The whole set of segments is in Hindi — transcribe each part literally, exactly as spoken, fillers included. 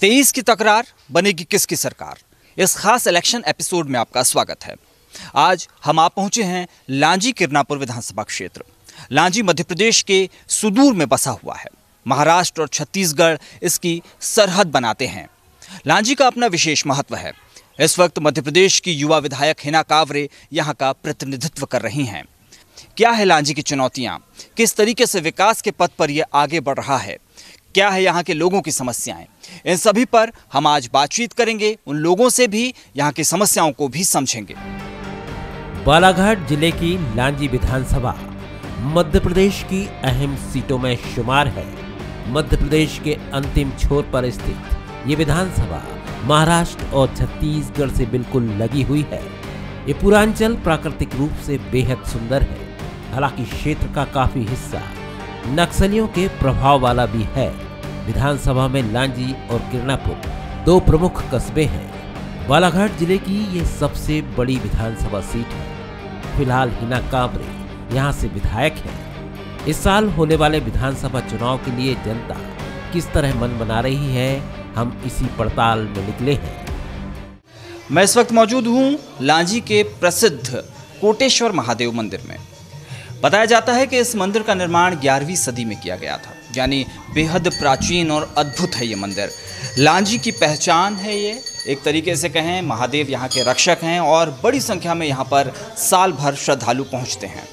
तेईस की तकरार बनेगी किसकी सरकार। इस खास इलेक्शन एपिसोड में आपका स्वागत है। आज हम आप पहुंचे हैं लांजी किरनापुर विधानसभा क्षेत्र। लांजी मध्य प्रदेश के सुदूर में बसा हुआ है। महाराष्ट्र और छत्तीसगढ़ इसकी सरहद बनाते हैं। लांजी का अपना विशेष महत्व है। इस वक्त मध्य प्रदेश की युवा विधायक हिना कांवरे यहाँ का प्रतिनिधित्व कर रही हैं। क्या है लांजी की चुनौतियाँ, किस तरीके से विकास के पथ पर यह आगे बढ़ रहा है, क्या है यहाँ के लोगों की समस्याएं, इन सभी पर हम आज बातचीत करेंगे। उन लोगों से भी यहाँ की समस्याओं को भी समझेंगे। बालाघाट जिले की लांजी विधानसभा मध्य प्रदेश की अहम सीटों में शुमार है। मध्य प्रदेश के अंतिम छोर पर स्थित ये विधानसभा महाराष्ट्र और छत्तीसगढ़ से बिल्कुल लगी हुई है। ये पूर्वांचल प्राकृतिक रूप से बेहद सुंदर है। हालांकि क्षेत्र का काफी हिस्सा नक्सलियों के प्रभाव वाला भी है। विधानसभा में लांजी और किरनापुर दो प्रमुख कस्बे हैं। बालाघाट जिले की ये सबसे बड़ी विधानसभा सीट है। फिलहाल हिना कांवरे यहाँ से विधायक हैं। इस साल होने वाले विधानसभा चुनाव के लिए जनता किस तरह मन बना रही है, हम इसी पड़ताल में निकले हैं। मैं इस वक्त मौजूद हूँ लांजी के प्रसिद्ध कोटेश्वर महादेव मंदिर में। बताया जाता है कि इस मंदिर का निर्माण ग्यारहवीं सदी में किया गया था, यानी बेहद प्राचीन और अद्भुत है ये मंदिर। लांजी की पहचान है ये, एक तरीके से कहें महादेव यहाँ के रक्षक हैं और बड़ी संख्या में यहाँ पर साल भर श्रद्धालु पहुँचते हैं।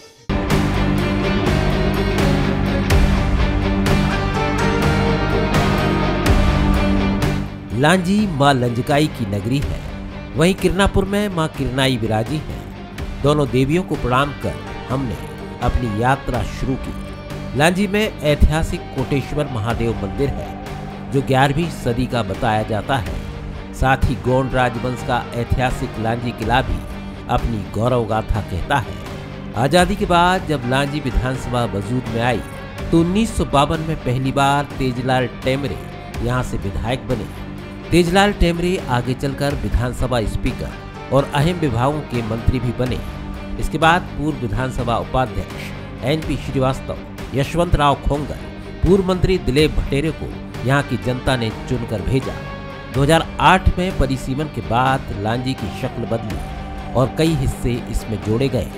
लांजी माँ लंजकाई की नगरी है, वहीं किरनापुर में माँ किरनाई विराजी हैं। दोनों देवियों को प्रणाम कर हमने अपनी यात्रा शुरू की। लांजी में ऐतिहासिक कोटेश्वर महादेव मंदिर है जो ग्यारहवीं सदी का बताया जाता है। साथ ही गोंड राजवंश का ऐतिहासिक लांजी किला भी अपनी गौरव गाथा कहता है। आजादी के बाद जब लांजी विधानसभा वजूद में आई तो उन्नीस सौ बावन में पहली बार तेजलाल टेमरे यहाँ से विधायक बने। तेजलाल टेमरे आगे चलकर विधानसभा स्पीकर और अहम विभागों के मंत्री भी बने। इसके बाद पूर्व विधानसभा उपाध्यक्ष एन पी श्रीवास्तव, यशवंत राव खोंगल, पूर्व मंत्री दिलीप भटेरे को यहाँ की जनता ने चुनकर भेजा। दो हज़ार आठ में परिसीमन के बाद लांजी की शक्ल बदली और कई हिस्से इसमें जोड़े गए।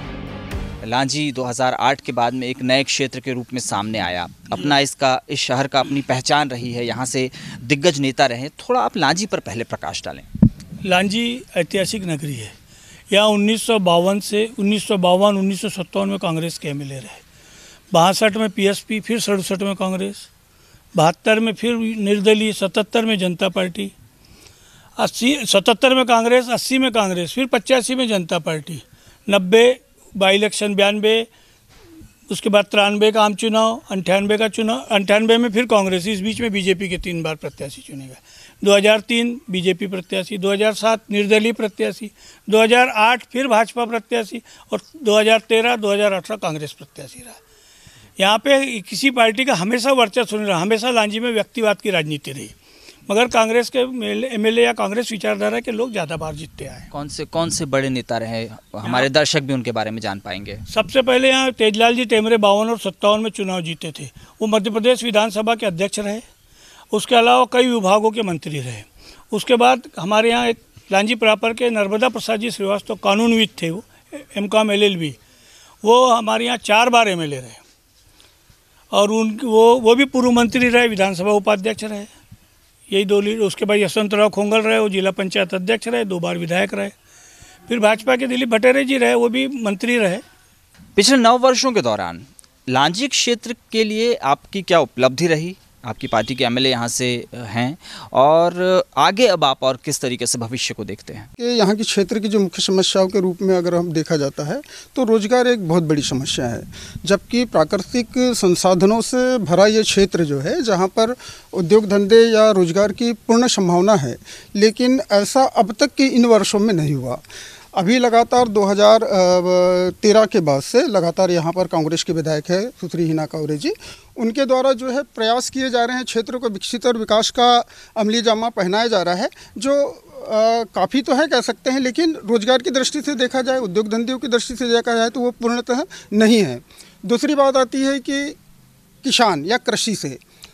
लांजी दो हज़ार आठ के बाद में एक नए क्षेत्र के रूप में सामने आया। अपना इसका इस शहर का अपनी पहचान रही है, यहाँ से दिग्गज नेता रहे। थोड़ा आप लांजी पर पहले प्रकाश डालें। लांजी ऐतिहासिक नगरी है। यहाँ उन्नीस सौ बावन से उन्नीस सौ बावन उन्नीस सौ सत्तावन में कांग्रेस के एमएलए रहे। बासठ में पीएसपी, फिर सड़सठ में कांग्रेस, बहत्तर में फिर निर्दलीय, सतहत्तर में जनता पार्टी, अस्सी सतहत्तर में कांग्रेस, अस्सी में कांग्रेस, फिर पचासी में जनता पार्टी, नब्बे बाई इलेक्शन बयानबे, उसके बाद तिरानवे का आम चुनाव, अंठानवे का चुनाव, अंठानवे में फिर कांग्रेस, इस बीच में बीजेपी के तीन बार प्रत्याशी चुने गए। दो हज़ार तीन बीजेपी प्रत्याशी, दो हज़ार सात निर्दलीय प्रत्याशी, दो हज़ार आठ फिर भाजपा प्रत्याशी और दो हज़ार तेरह दो हज़ार अठारह कांग्रेस प्रत्याशी रहा। यहाँ पे किसी पार्टी का हमेशा वर्चस्व नहीं रहा। हमेशा लांजी में व्यक्तिवाद की राजनीति रही, मगर कांग्रेस के एमएलए या कांग्रेस विचारधारा के लोग ज़्यादा बार जीतते आए। कौन से कौन से बड़े नेता रहे, हमारे दर्शक भी उनके बारे में जान पाएंगे। सबसे पहले यहाँ तेजलाल जी टेमरे बावन और सत्तावन में चुनाव जीते थे। वो मध्य प्रदेश विधानसभा के अध्यक्ष रहे। उसके अलावा कई विभागों के मंत्री रहे। उसके बाद हमारे यहाँ एक लांजी प्रॉपर के नर्मदा प्रसाद जी श्रीवास्तव कानूनविद थे, वो M com L L B, वो हमारे यहाँ चार बार एमएलए रहे और उन वो वो भी पूर्व मंत्री रहे, विधानसभा उपाध्यक्ष रहे। यही दो लीडर। उसके बाद यशवंत राव खोंगल रहे, वो जिला पंचायत अध्यक्ष रहे, दो बार विधायक रहे। फिर भाजपा के दिलीप भटेरे जी रहे, वो भी मंत्री रहे। पिछले नौ वर्षों के दौरान लांजी क्षेत्र के लिए आपकी क्या उपलब्धि रही? आपकी पार्टी के एमएलए यहाँ से हैं और आगे अब आप और किस तरीके से भविष्य को देखते हैं? कि यहाँ की क्षेत्र की जो मुख्य समस्याओं के रूप में अगर हम देखा जाता है तो रोजगार एक बहुत बड़ी समस्या है। जबकि प्राकृतिक संसाधनों से भरा ये क्षेत्र जो है, जहाँ पर उद्योग धंधे या रोजगार की पूर्ण संभावना है, लेकिन ऐसा अब तक के इन वर्षों में नहीं हुआ। अभी लगातार दो हज़ार तेरह के बाद से लगातार यहाँ पर कांग्रेस के विधायक है सुश्री हिना कांवरे जी, उनके द्वारा जो है प्रयास किए जा रहे हैं, क्षेत्र को विकसित और विकास का अमली जामा पहनाया जा रहा है, जो काफ़ी तो है कह सकते हैं, लेकिन रोजगार की दृष्टि से देखा जाए, उद्योग धंधों की दृष्टि से देखा जाए तो वो पूर्णतः नहीं है। दूसरी बात आती है कि किसान या कृषि से,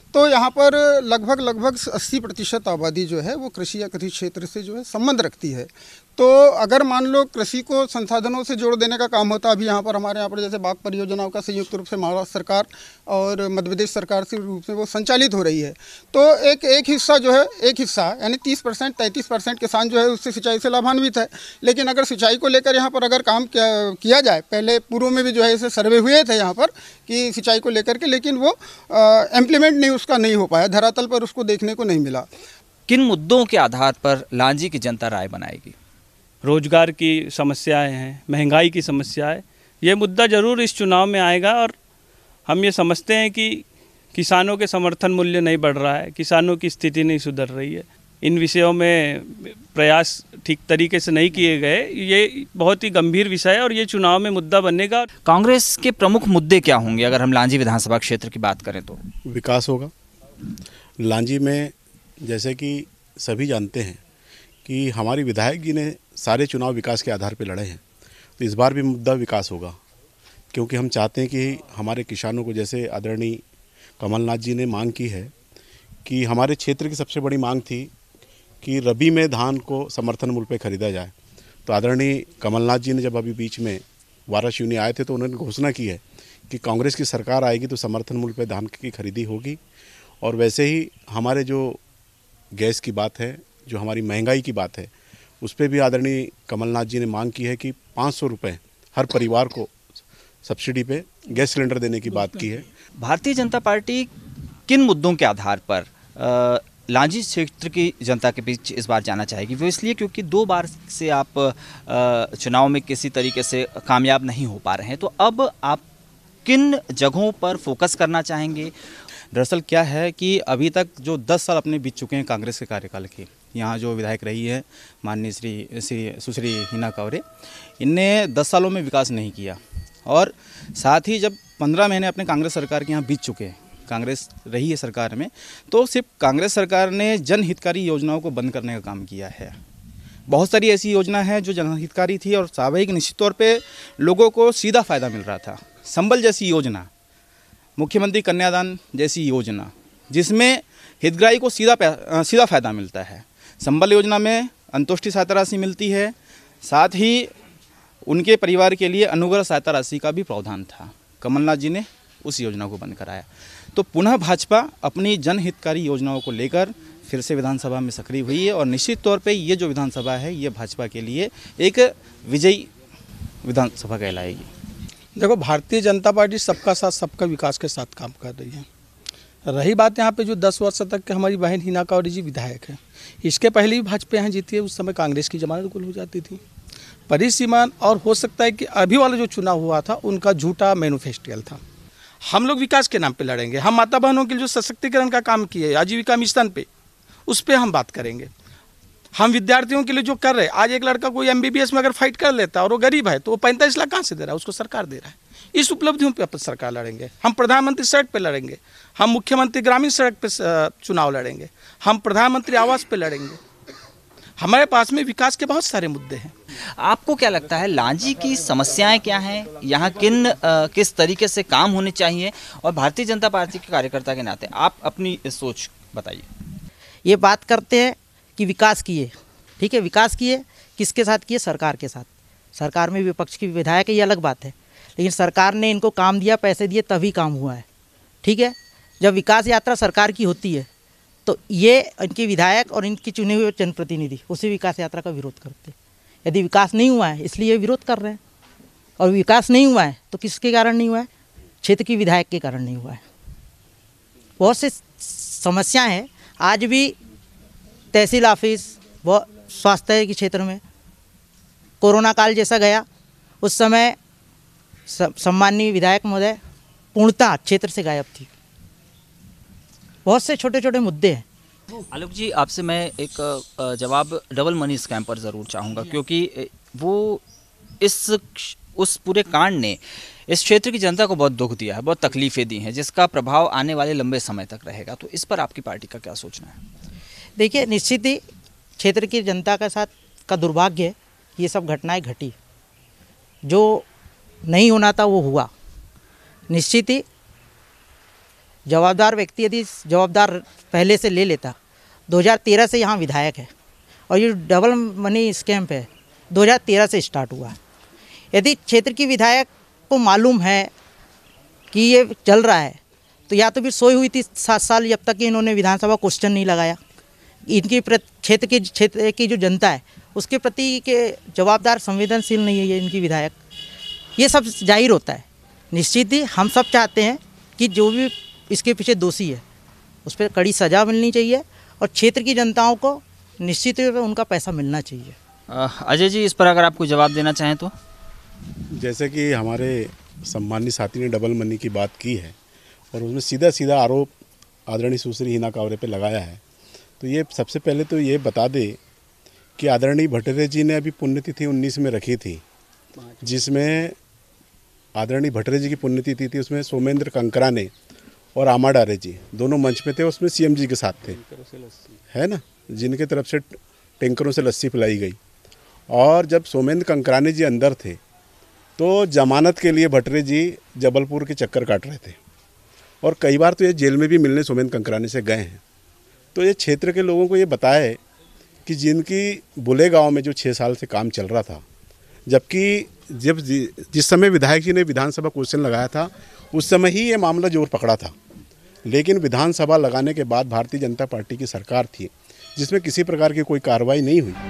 तो यहाँ पर लगभग लगभग अस्सी प्रतिशत आबादी जो है वो कृषि या कृषि क्षेत्र से जो है संबंध रखती है। तो अगर मान लो कृषि को संसाधनों से जोड़ देने का काम होता, अभी यहाँ पर हमारे यहाँ पर जैसे बाग परियोजनाओं का संयुक्त रूप से महाराष्ट्र सरकार और मध्य प्रदेश सरकार के रूप में वो संचालित हो रही है, तो एक एक हिस्सा जो है एक हिस्सा यानी तीस परसेंट तैंतीस परसेंट किसान जो है उससे सिंचाई से लाभान्वित है। लेकिन अगर सिंचाई को लेकर यहाँ पर अगर काम किया, किया जाए, पहले पूर्व में भी जो है ऐसे सर्वे हुए थे यहाँ पर कि सिंचाई को लेकर के, लेकिन वो इम्प्लीमेंट नहीं उसका नहीं हो पाया, धरातल पर उसको देखने को नहीं मिला। किन मुद्दों के आधार पर लांजी की जनता राय बनाएगी? रोजगार की समस्याएं हैं, महंगाई की समस्या है, ये मुद्दा ज़रूर इस चुनाव में आएगा। और हम ये समझते हैं कि किसानों के समर्थन मूल्य नहीं बढ़ रहा है, किसानों की स्थिति नहीं सुधर रही है, इन विषयों में प्रयास ठीक तरीके से नहीं किए गए। ये बहुत ही गंभीर विषय है और ये चुनाव में मुद्दा बनेगा। कांग्रेस के प्रमुख मुद्दे क्या होंगे अगर हम लांजी विधानसभा क्षेत्र की बात करें तो? विकास होगा। लांजी में जैसे कि सभी जानते हैं कि हमारी विधायक जी ने सारे चुनाव विकास के आधार पर लड़े हैं, तो इस बार भी मुद्दा विकास होगा, क्योंकि हम चाहते हैं कि हमारे किसानों को, जैसे आदरणीय कमलनाथ जी ने मांग की है कि हमारे क्षेत्र की सबसे बड़ी मांग थी कि रबी में धान को समर्थन मूल्य पे खरीदा जाए। तो आदरणीय कमलनाथ जी ने जब अभी बीच में वाराणसी आए थे तो उन्होंने घोषणा की है कि कांग्रेस की सरकार आएगी तो समर्थन मूल्य पे धान की खरीदी होगी। और वैसे ही हमारे जो गैस की बात है, जो हमारी महंगाई की बात है, उस पर भी आदरणीय कमलनाथ जी ने मांग की है कि पाँच सौ रुपये हर परिवार को सब्सिडी पे गैस सिलेंडर देने की बात की है। भारतीय जनता पार्टी किन मुद्दों के आधार पर आ, लांजी क्षेत्र की जनता के बीच इस बार जाना चाहेगी? वो इसलिए क्योंकि दो बार से आप आ, चुनाव में किसी तरीके से कामयाब नहीं हो पा रहे हैं, तो अब आप किन जगहों पर फोकस करना चाहेंगे? दरअसल क्या है कि अभी तक जो दस साल अपने बीत चुके हैं कांग्रेस के कार्यकाल के, यहाँ जो विधायक रही है माननीय श्री श्री सुश्री हिना कांवरे, इनने दस सालों में विकास नहीं किया। और साथ ही जब पंद्रह महीने अपने कांग्रेस सरकार के यहाँ बीत चुके हैं, कांग्रेस रही है सरकार में, तो सिर्फ कांग्रेस सरकार ने जनहितकारी योजनाओं को बंद करने का काम किया है। बहुत सारी ऐसी योजना है जो जनहितकारी थी और स्वाभाविक निश्चित तौर पे लोगों को सीधा फ़ायदा मिल रहा था। संबल जैसी योजना, मुख्यमंत्री कन्यादान जैसी योजना, जिसमें हितग्राही को सीधा सीधा फ़ायदा मिलता है। संबल योजना में अंतोष्टि सहायता राशि मिलती है, साथ ही उनके परिवार के लिए अनुग्रह सहायता राशि का भी प्रावधान था। कमलनाथ जी ने उस योजना को बंद कराया। तो पुनः भाजपा अपनी जनहितकारी योजनाओं को लेकर फिर से विधानसभा में सक्रिय हुई है और निश्चित तौर पे ये जो विधानसभा है ये भाजपा के लिए एक विजयी विधानसभा कहलाएगी। देखो, भारतीय जनता पार्टी सबका साथ सबका विकास के साथ काम कर रही है। रही बात यहाँ पे जो दस वर्ष तक के हमारी बहन हिना कांवरे जी विधायक है, इसके पहले भी भाजपा यहाँ जीती है, उस समय कांग्रेस की जमानत गुल हो जाती थी। परिसीमान और हो सकता है कि अभी वाला जो चुनाव हुआ था उनका झूठा मैनिफेस्टो था। हम लोग विकास के नाम पे लड़ेंगे। हम माता बहनों के लिए जो सशक्तिकरण का काम किए, आजीविका मिशन पे, उस पर हम बात करेंगे। हम विद्यार्थियों के लिए जो कर रहे हैं, आज एक लड़का कोई एमबीबीएस में अगर फाइट कर लेता है और वो गरीब है तो वो पैंतालीस लाख कहाँ से दे रहा है? उसको सरकार दे रहा है। इस उपलब्धियों पे अपन सरकार लड़ेंगे। हम प्रधानमंत्री सड़क पे लड़ेंगे, हम मुख्यमंत्री ग्रामीण सड़क पे चुनाव लड़ेंगे, हम प्रधानमंत्री आवास पे लड़ेंगे। हमारे पास में विकास के बहुत सारे मुद्दे हैं। आपको क्या लगता है लांजी की समस्याएं क्या हैं? यहाँ किन आ, किस तरीके से काम होने चाहिए? और भारतीय जनता पार्टी के कार्यकर्ता के नाते आप अपनी सोच बताइए। ये बात करते हैं कि विकास किए, ठीक है, विकास किए, किसके साथ किए? सरकार के साथ। सरकार में विपक्ष की विधायक है, ये अलग बात है, लेकिन सरकार ने इनको काम दिया, पैसे दिए, तभी काम हुआ है, ठीक है। जब विकास यात्रा सरकार की होती है तो ये इनके विधायक और इनकी चुने हुए जनप्रतिनिधि उसी विकास यात्रा का विरोध करते हैं। यदि विकास नहीं हुआ है इसलिए विरोध कर रहे हैं, और विकास नहीं हुआ है तो किसके कारण नहीं हुआ है? क्षेत्र की विधायक के कारण नहीं हुआ है। बहुत से समस्याएं हैं आज भी। तहसील ऑफिस, वो स्वास्थ्य के क्षेत्र में कोरोना काल जैसा गया, उस समय सम्माननीय विधायक महोदय पूर्णतः क्षेत्र से गायब थी। बहुत से छोटे छोटे मुद्दे हैं। आलोक जी, आपसे मैं एक जवाब डबल मनी स्कैम पर ज़रूर चाहूँगा, क्योंकि वो इस उस पूरे कांड ने इस क्षेत्र की जनता को बहुत दुख दिया है, बहुत तकलीफ़ें दी हैं, जिसका प्रभाव आने वाले लंबे समय तक रहेगा। तो इस पर आपकी पार्टी का क्या सोचना है? देखिए, निश्चित ही क्षेत्र की जनता के साथ का दुर्भाग्य है, ये सब घटनाएं घटी, जो नहीं होना था वो हुआ। निश्चित ही जवाबदार व्यक्ति यदि जवाबदार पहले से ले लेता, दो हज़ार तेरह से यहाँ विधायक है और ये डबल मनी स्कैम है दो हज़ार तेरह से स्टार्ट हुआ। यदि क्षेत्र की विधायक को मालूम है कि ये चल रहा है तो या तो फिर सोई हुई थी सात साल जब तक कि इन्होंने विधानसभा क्वेश्चन नहीं लगाया। इनकी क्षेत्र की क्षेत्र की जो जनता है उसके प्रति के जवाबदार संवेदनशील नहीं है ये इनकी विधायक। ये सब जाहिर होता है। निश्चित ही हम सब चाहते हैं कि जो भी इसके पीछे दोषी है उस पर कड़ी सज़ा मिलनी चाहिए और क्षेत्र की जनताओं को निश्चित रूप से उनका पैसा मिलना चाहिए। अजय जी, इस पर अगर आप कोई जवाब देना चाहें तो। जैसे कि हमारे सम्मानित साथी ने डबल मनी की बात की है और उसमें सीधा सीधा आरोप आदरणीय सुश्री हिना कांवरे पे लगाया है, तो ये सबसे पहले तो ये बता दे कि आदरणीय भट्टरे जी ने अभी पुण्यतिथि उन्नीस में रखी थी, जिसमें आदरणीय भट्टरे जी की पुण्यतिथि थी। उसमें सोमेंद्र कंकरा ने और आमा डारे जी दोनों मंच में थे, उसमें सीएम जी के साथ थे, है ना, जिनके तरफ से टैंकरों से लस्सी पिलाई गई। और जब सोमेंद्र कंकरानी जी अंदर थे तो जमानत के लिए भट्टरे जी जबलपुर के चक्कर काट रहे थे और कई बार तो ये जेल में भी मिलने सोमेंद्र कंकरानी से गए हैं। तो ये क्षेत्र के लोगों को ये बताए कि जिनकी बुले गांव में जो छः साल से काम चल रहा था, जबकि जब जिस समय विधायक जी ने विधानसभा क्वेश्चन लगाया था उस समय ही ये मामला जोर पकड़ा था, लेकिन विधानसभा लगाने के बाद भारतीय जनता पार्टी की सरकार थी जिसमें किसी प्रकार की कोई कार्रवाई नहीं हुई।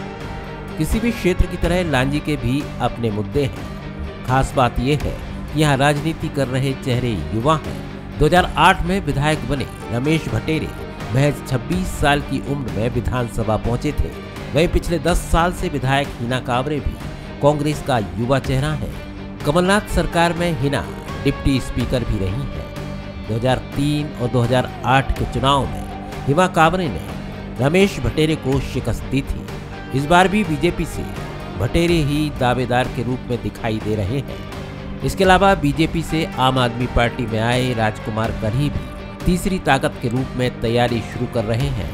किसी भी क्षेत्र की तरह लांजी के भी अपने मुद्दे हैं। खास बात यह है कि यहाँ राजनीति कर रहे चेहरे युवा हैं। दो हज़ार आठ में विधायक बने रमेश भट्टेरे महज छब्बीस साल की उम्र में विधानसभा पहुंचे थे। वहीं पिछले दस साल से विधायक हिना कांवरे भी कांग्रेस का युवा चेहरा है। कमलनाथ सरकार में हिना डिप्टी स्पीकर भी रही है। दो हज़ार तीन और दो हज़ार आठ के चुनाव में हिमा कांवरे ने रमेश भट्टेरे को शिकस्त दी थी। इस बार भी बीजेपी से भट्टेरे ही दावेदार के रूप में दिखाई दे रहे हैं। इसके अलावा बीजेपी से आम आदमी पार्टी में आए राजकुमार करही भी तीसरी ताकत के रूप में तैयारी शुरू कर रहे हैं।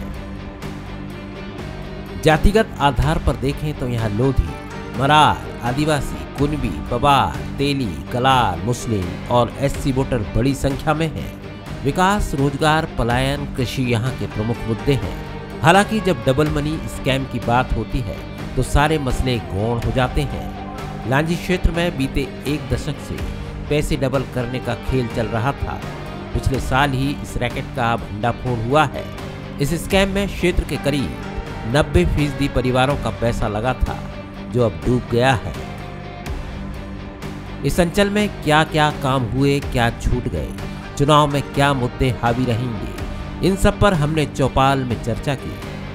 जातिगत आधार पर देखें तो यहाँ लोधी, मरार, आदिवासी, कुनबी, पवार, तेली, कलार, मुस्लिम और एससी वोटर बड़ी संख्या में हैं। विकास, रोजगार, पलायन, कृषि यहाँ के प्रमुख मुद्दे हैं। हालांकि जब डबल मनी स्कैम की बात होती है तो सारे मसले गौण हो जाते हैं। लांजी क्षेत्र में बीते एक दशक से पैसे डबल करने का खेल चल रहा था। पिछले साल ही इस रैकेट का भंडाफोड़ हुआ है। इस स्कैम में क्षेत्र के करीब नब्बे फीसदी परिवारों का पैसा लगा था जो अब डूब गया है। इस अंचल में क्या क्या काम हुए, क्या छूट गए, चुनाव में क्या मुद्दे हावी रहेंगे, इन सब पर हमने चौपाल में चर्चा की।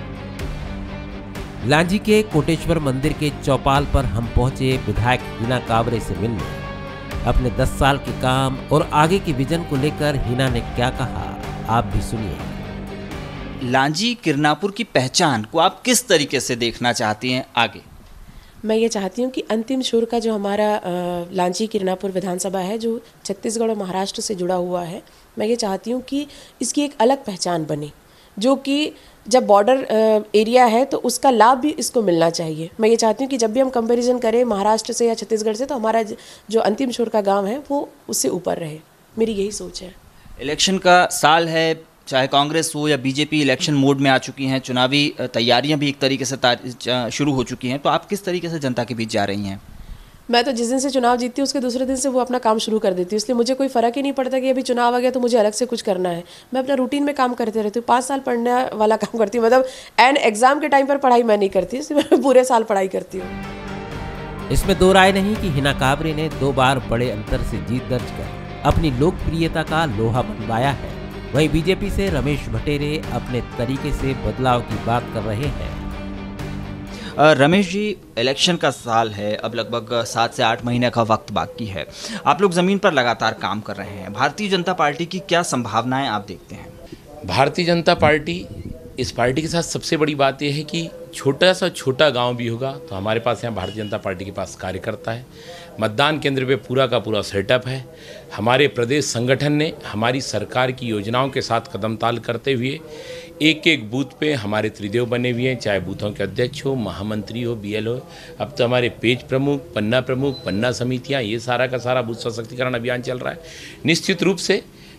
लांजी के कोटेश्वर मंदिर के चौपाल पर हम पहुंचे विधायक हिना कांवरे से मिलने। अपने दस साल के काम और आगे के विजन को लेकर हिना ने क्या कहा, आप भी सुनिए। लांजी किरनापुर की पहचान को आप किस तरीके से देखना चाहती हैं आगे? मैं ये चाहती हूँ कि अंतिम छोर का जो हमारा लांजी किरनापुर विधानसभा है जो छत्तीसगढ़ और महाराष्ट्र से जुड़ा हुआ है, मैं ये चाहती हूँ कि इसकी एक अलग पहचान बने, जो कि जब बॉर्डर एरिया है तो उसका लाभ भी इसको मिलना चाहिए। मैं ये चाहती हूँ कि जब भी हम कंपैरिजन करें महाराष्ट्र से या छत्तीसगढ़ से तो हमारा जो अंतिम छोर का गांव है वो उससे ऊपर रहे। मेरी यही सोच है। इलेक्शन का साल है, चाहे कांग्रेस हो या बीजेपी इलेक्शन मोड में आ चुकी हैं, चुनावी तैयारियां भी एक तरीके से शुरू हो चुकी हैं, तो आप किस तरीके से जनता के बीच जा रही हैं? मैं तो जिस दिन से चुनाव जीतती हूँ उसके दूसरे दिन से वो अपना काम शुरू कर देती हूँ, इसलिए मुझे कोई फ़र्क ही नहीं पड़ता कि अभी चुनाव आ गया तो मुझे अलग से कुछ करना है। मैं अपना रूटीन में काम करते रहती हूँ। पाँच साल पढ़ने वाला काम करती हूँ, मतलब एंड एग्जाम के टाइम पर पढ़ाई मैं नहीं करती, इसलिए मैं पूरे साल पढ़ाई करती हूँ। इसमें दो राय नहीं कि हिना कांवरे ने दो बार बड़े अंतर से जीत दर्ज कर अपनी लोकप्रियता का लोहा मनवाया है। वहीं बीजेपी से रमेश भट्टेरे अपने तरीके से बदलाव की बात कर रहे हैं। रमेश जी, इलेक्शन का साल है, अब लगभग सात से आठ महीने का वक्त बाकी है। आप लोग ज़मीन पर लगातार काम कर रहे हैं। भारतीय जनता पार्टी की क्या संभावनाएं आप देखते हैं? भारतीय जनता पार्टी, इस पार्टी के साथ सबसे बड़ी बात यह है कि छोटा सा छोटा गांव भी होगा तो हमारे पास यहाँ भारतीय जनता पार्टी के पास कार्यकर्ता है। मतदान केंद्र पे पूरा का पूरा सेटअप है। हमारे प्रदेश संगठन ने हमारी सरकार की योजनाओं के साथ कदम ताल करते हुए एक एक बूथ पे हमारे त्रिदेव बने हुए हैं, चाहे बूथों के अध्यक्ष हो, महामंत्री हो, बीएल हो। अब तो हमारे पेज प्रमुख, पन्ना प्रमुख, पन्ना समितियाँ, ये सारा का सारा बूथ सशक्तिकरण अभियान चल रहा है। निश्चित रूप से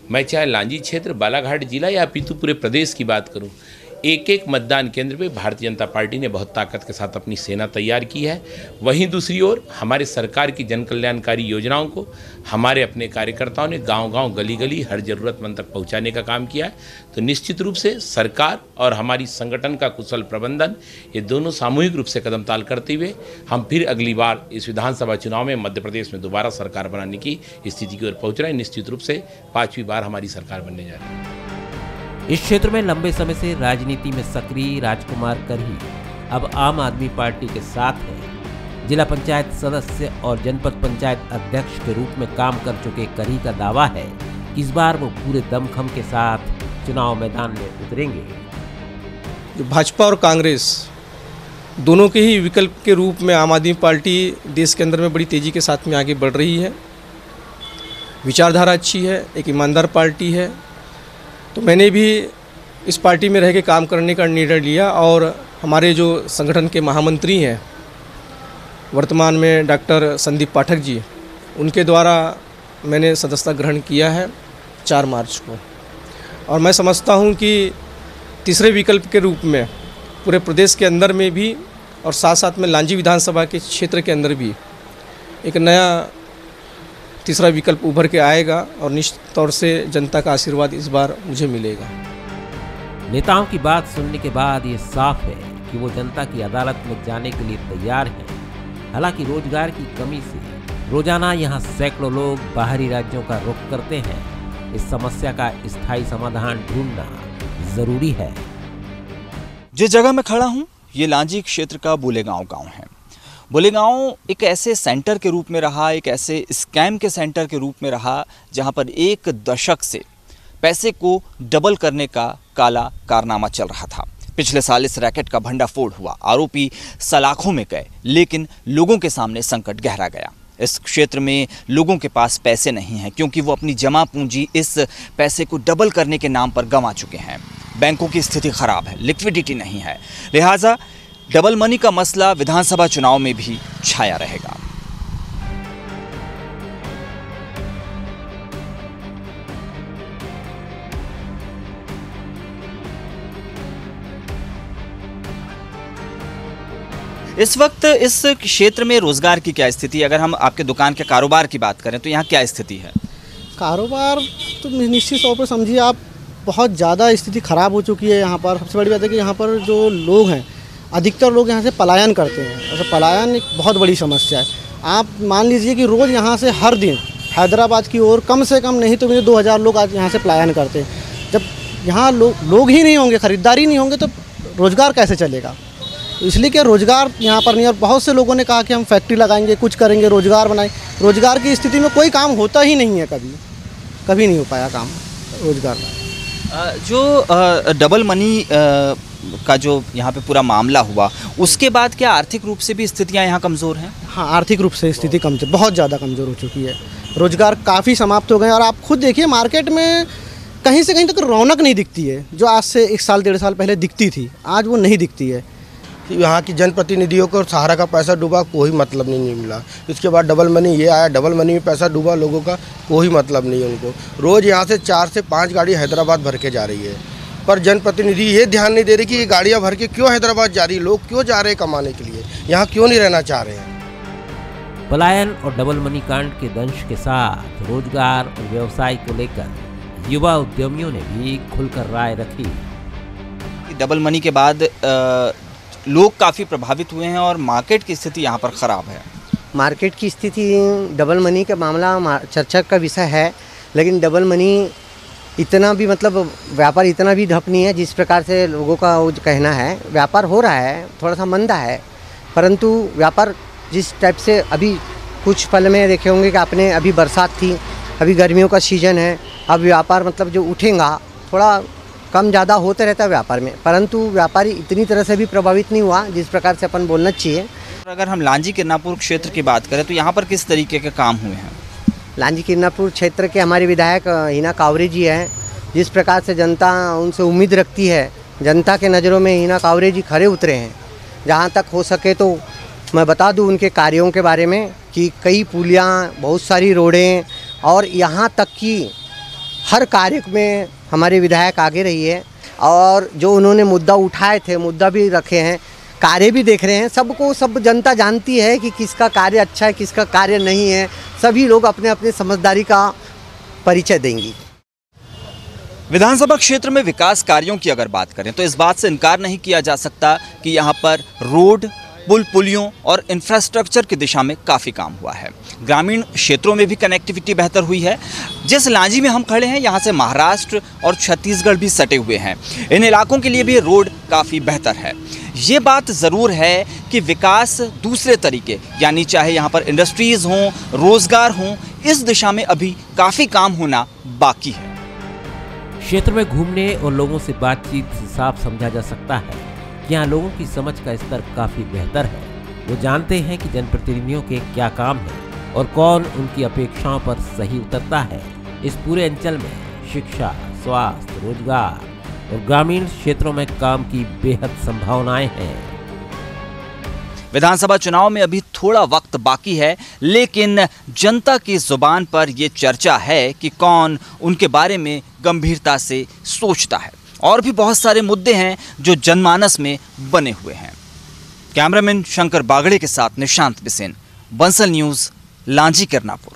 मैं चाहे लांजी क्षेत्र, बालाघाट जिला या अपितु पूरे प्रदेश की बात करूं, एक एक मतदान केंद्र पे भारतीय जनता पार्टी ने बहुत ताकत के साथ अपनी सेना तैयार की है। वहीं दूसरी ओर हमारे सरकार की जन कल्याणकारी योजनाओं को हमारे अपने कार्यकर्ताओं ने गांव-गांव, गली-गली हर ज़रूरतमंद तक पहुंचाने का काम किया है। तो निश्चित रूप से सरकार और हमारी संगठन का कुशल प्रबंधन, ये दोनों सामूहिक रूप से कदम ताल करते हुए हम फिर अगली बार इस विधानसभा चुनाव में मध्य प्रदेश में दोबारा सरकार बनाने की स्थिति की ओर पहुँच रहे हैं। निश्चित रूप से पाँचवीं बार हमारी सरकार बनने जा रही है। इस क्षेत्र में लंबे समय से राजनीति में सक्रिय राजकुमार करही अब आम आदमी पार्टी के साथ हैं। जिला पंचायत सदस्य और जनपद पंचायत अध्यक्ष के रूप में काम कर चुके करही का दावा है कि इस बार वो पूरे दमखम के साथ चुनाव मैदान में उतरेंगे। जो भाजपा और कांग्रेस दोनों के ही विकल्प के रूप में आम आदमी पार्टी देश के अंदर में बड़ी तेजी के साथ में आगे बढ़ रही है। विचारधारा अच्छी है, एक ईमानदार पार्टी है। तो मैंने भी इस पार्टी में रह के काम करने का निर्णय लिया और हमारे जो संगठन के महामंत्री हैं वर्तमान में डॉक्टर संदीप पाठक जी, उनके द्वारा मैंने सदस्यता ग्रहण किया है चार मार्च को। और मैं समझता हूं कि तीसरे विकल्प के रूप में पूरे प्रदेश के अंदर में भी और साथ साथ में लांजी विधानसभा के क्षेत्र के अंदर भी एक नया तीसरा विकल्प उभर के आएगा और निश्चित तौर से जनता का आशीर्वाद इस बार मुझे मिलेगा। नेताओं की बात सुनने के बाद ये साफ है कि वो जनता की अदालत में जाने के लिए तैयार हैं। हालांकि रोजगार की कमी से रोजाना यहाँ सैकड़ों लोग बाहरी राज्यों का रुख करते हैं। इस समस्या का स्थायी समाधान ढूंढना जरूरी है। जिस जगह मैं खड़ा हूँ ये लांजी क्षेत्र का बोलेगांव गांव है। बोलेगांव एक ऐसे सेंटर के रूप में रहा, एक ऐसे स्कैम के सेंटर के रूप में रहा जहां पर एक दशक से पैसे को डबल करने का काला कारनामा चल रहा था। पिछले साल इस रैकेट का भंडाफोड़ हुआ, आरोपी सलाखों में गए, लेकिन लोगों के सामने संकट गहरा गया। इस क्षेत्र में लोगों के पास पैसे नहीं हैं क्योंकि वो अपनी जमा पूंजी इस पैसे को डबल करने के नाम पर गंवा चुके हैं। बैंकों की स्थिति खराब है, लिक्विडिटी नहीं है, लिहाजा डबल मनी का मसला विधानसभा चुनाव में भी छाया रहेगा। इस वक्त इस क्षेत्र में रोजगार की क्या स्थिति है? अगर हम आपके दुकान के कारोबार की बात करें तो यहाँ क्या स्थिति है? कारोबार तो निश्चित तौर पर समझिए आप, बहुत ज़्यादा स्थिति ख़राब हो चुकी है यहाँ पर। सबसे बड़ी बात है कि यहाँ पर जो लोग हैं, अधिकतर लोग यहाँ से पलायन करते हैं। ऐसा पलायन एक बहुत बड़ी समस्या है। आप मान लीजिए कि रोज़ यहाँ से हर दिन हैदराबाद की ओर कम से कम नहीं तो मुझे दो हज़ार लोग आज यहाँ से पलायन करते हैं। जब यहाँ लोग लोग ही नहीं होंगे, ख़रीदारी नहीं होंगे तो रोज़गार कैसे चलेगा? तो इसलिए कि रोज़गार यहाँ पर नहीं। और बहुत से लोगों ने कहा कि हम फैक्ट्री लगाएंगे, कुछ करेंगे, रोज़गार बनाएं। रोज़गार की स्थिति में कोई काम होता ही नहीं है, कभी कभी नहीं हो पाया काम रोज़गार का। जो डबल मनी का जो यहाँ पे पूरा मामला हुआ, उसके बाद क्या आर्थिक रूप से भी स्थितियाँ यहाँ कमज़ोर हैं? हाँ, आर्थिक रूप से स्थिति कमजोर, बहुत ज़्यादा कमज़ोर हो चुकी है। रोज़गार काफ़ी समाप्त हो गए और आप खुद देखिए मार्केट में कहीं से कहीं तक रौनक नहीं दिखती है। जो आज से एक साल डेढ़ साल पहले दिखती थी, आज वो नहीं दिखती है। यहाँ की जनप्रतिनिधियों को सहारा का पैसा डूबा, कोई मतलब नहीं, नहीं मिला। इसके बाद डबल मनी ये आया, डबल मनी में पैसा डूबा, लोगों का कोई मतलब नहीं है उनको। रोज़ यहाँ से चार से पाँच गाड़ी हैदराबाद भर के जा रही है, पर जनप्रतिनिधि ये ध्यान नहीं दे रही कि ये गाड़ियाँ भर के क्यों हैदराबाद जा रही है, लोग क्यों जा रहे हैं कमाने के लिए, यहाँ क्यों नहीं रहना चाह रहे हैं। पलायन और डबल मनी कांड के दंश के साथ रोजगार और व्यवसाय को लेकर युवा उद्यमियों ने भी खुलकर राय रखी। डबल मनी के बाद आ, लोग काफ़ी प्रभावित हुए हैं और मार्केट की स्थिति यहाँ पर ख़राब है। मार्केट की स्थिति, डबल मनी का मामला चर्चा का विषय है, लेकिन डबल मनी इतना भी मतलब व्यापार इतना भी ठप नहीं है जिस प्रकार से लोगों का वो कहना है। व्यापार हो रहा है, थोड़ा सा मंदा है, परंतु व्यापार जिस टाइप से अभी कुछ पल में देखे होंगे कि आपने अभी बरसात थी, अभी गर्मियों का सीज़न है, अब व्यापार मतलब जो उठेगा थोड़ा कम ज़्यादा होते रहता है व्यापार में, परंतु व्यापारी इतनी तरह से भी प्रभावित नहीं हुआ जिस प्रकार से अपन बोलना चाहिए। अगर हम लांजी किरनापुर क्षेत्र की बात करें तो यहाँ पर किस तरीके के काम हुए हैं? लांजी किरनापुर क्षेत्र के हमारे विधायक हिना कावरे जी हैं। जिस प्रकार से जनता उनसे उम्मीद रखती है, जनता के नज़रों में हिना कावरे जी खरे उतरे हैं। जहाँ तक हो सके तो मैं बता दूँ उनके कार्यों के बारे में कि कई पुलियाँ, बहुत सारी रोडें और यहाँ तक कि हर कार्य में हमारे विधायक आगे रही है और जो उन्होंने मुद्दा उठाए थे मुद्दा भी रखे हैं, कार्य भी देख रहे हैं। सबको सब जनता जानती है कि किसका कार्य अच्छा है किसका कार्य नहीं है। सभी लोग अपने अपने समझदारी का परिचय देंगी। विधानसभा क्षेत्र में विकास कार्यों की अगर बात करें तो इस बात से इनकार नहीं किया जा सकता कि यहाँ पर रोड, पुल पुलियों और इंफ्रास्ट्रक्चर की दिशा में काफ़ी काम हुआ है। ग्रामीण क्षेत्रों में भी कनेक्टिविटी बेहतर हुई है। जिस लांजी में हम खड़े हैं यहाँ से महाराष्ट्र और छत्तीसगढ़ भी सटे हुए हैं। इन इलाकों के लिए भी रोड काफ़ी बेहतर है। ये बात ज़रूर है कि विकास दूसरे तरीके यानी चाहे यहाँ पर इंडस्ट्रीज़ हों, रोज़गार हों, इस दिशा में अभी काफ़ी काम होना बाकी है। क्षेत्र में घूमने और लोगों से बातचीत से साफ समझा जा सकता है कि यहाँ लोगों की समझ का स्तर काफ़ी बेहतर है। वो जानते हैं कि जनप्रतिनिधियों के क्या काम है और कौन उनकी अपेक्षाओं पर सही उतरता है। इस पूरे अंचल में शिक्षा, स्वास्थ्य, रोजगार और ग्रामीण क्षेत्रों में काम की बेहद संभावनाएं हैं। विधानसभा चुनाव में अभी थोड़ा वक्त बाकी है, लेकिन जनता की जुबान पर यह चर्चा है कि कौन उनके बारे में गंभीरता से सोचता है। और भी बहुत सारे मुद्दे हैं जो जनमानस में बने हुए हैं। कैमरामैन शंकर बागड़े के साथ निशांत बिसेन, बंसल न्यूज़, लांजी किरनापुर।